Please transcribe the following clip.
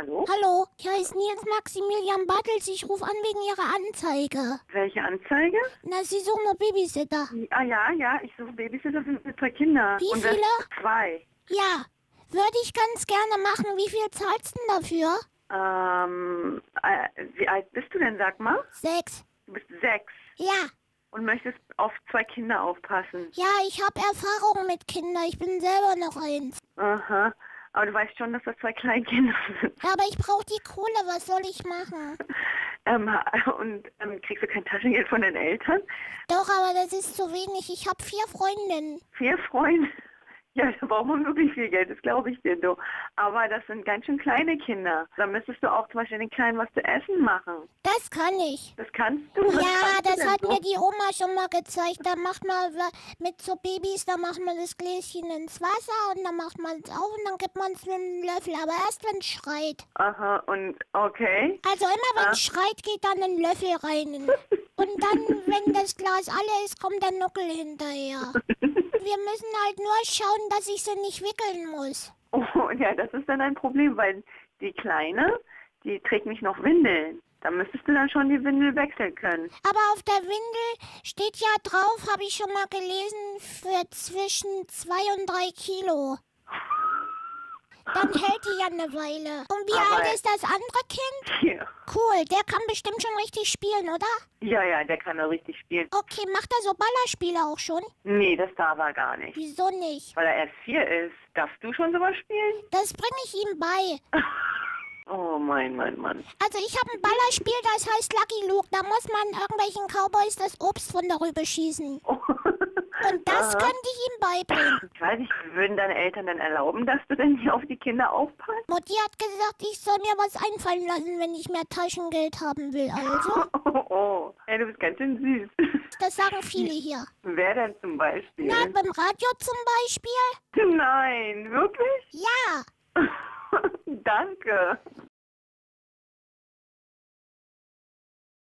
hallo? Hallo, hier ist Nils Maximilian Bartels. Ich rufe an wegen Ihrer Anzeige. Welche Anzeige? Na, Sie suchen noch Babysitter. Ja, ich suche Babysitter für 2 Kinder. Wie Und viele? 2. Ja, würde ich ganz gerne machen. Wie viel zahlst du denn dafür? Wie alt bist du denn, sag mal? 6. Du bist 6 Ja, und möchtest auf 2 Kinder aufpassen. ja, ich habe Erfahrung mit Kindern. Ich bin selber noch 1. Aha. Aber du weißt schon, dass das 2 Kleinkinder sind. Ja, aber ich brauche die Kohle. Was soll ich machen? Kriegst du kein Taschengeld von den Eltern? Doch, aber das ist zu wenig. Ich habe 4 Freundinnen. 4 Freunde? Ja, da braucht man wirklich viel Geld, das glaube ich dir, du. Aber das sind ganz schön kleine Kinder. Da müsstest du auch zum Beispiel den Kleinen was zu essen machen. Das kann ich. Das kannst du? Was Ja, kannst du das denn hat so? mir die Oma schon mal gezeigt. Da macht man mit so Babys, da macht man das Gläschen ins Wasser und dann macht man es auf und dann gibt man es mit einem Löffel. Aber erst wenn es schreit. Aha, und okay. Also immer wenn es schreit, geht dann ein Löffel rein. Und dann, wenn das Glas alle ist, kommt der Nuckel hinterher. Wir müssen halt nur schauen, dass ich sie nicht wickeln muss. Oh, ja, das ist dann ein Problem, weil die Kleine, die trägt nicht noch Windeln. Da müsstest du dann schon die Windel wechseln können. Aber auf der Windel steht ja drauf, habe ich schon mal gelesen, für zwischen 2 und 3 Kilo. Dann hält die ja eine Weile. Und wie Aber- alt ist das andere Kind? Hier. Cool, der kann bestimmt schon richtig spielen, oder? Ja, der kann da richtig spielen. Okay, macht er so Ballerspiele auch schon? Nee, das darf er gar nicht. Wieso nicht? Weil er erst 4 ist. Darfst du schon sowas spielen? Das bringe ich ihm bei. Oh, Mann. Also ich habe ein Ballerspiel, das heißt Lucky Luke. Da muss man irgendwelchen Cowboys das Obst von darüber schießen. Oh. Und das Aha. könnte ich ihm beibringen. Ich weiß nicht, würden deine Eltern dann erlauben, dass du denn hier auf die Kinder aufpasst? Mutti hat gesagt, ich soll mir was einfallen lassen, wenn ich mehr Taschengeld haben will. Also, Oh. Hey, du bist ganz schön süß. das sagen viele hier. Wer denn zum Beispiel? Na, beim Radio zum Beispiel? Nein, wirklich? Ja. Danke.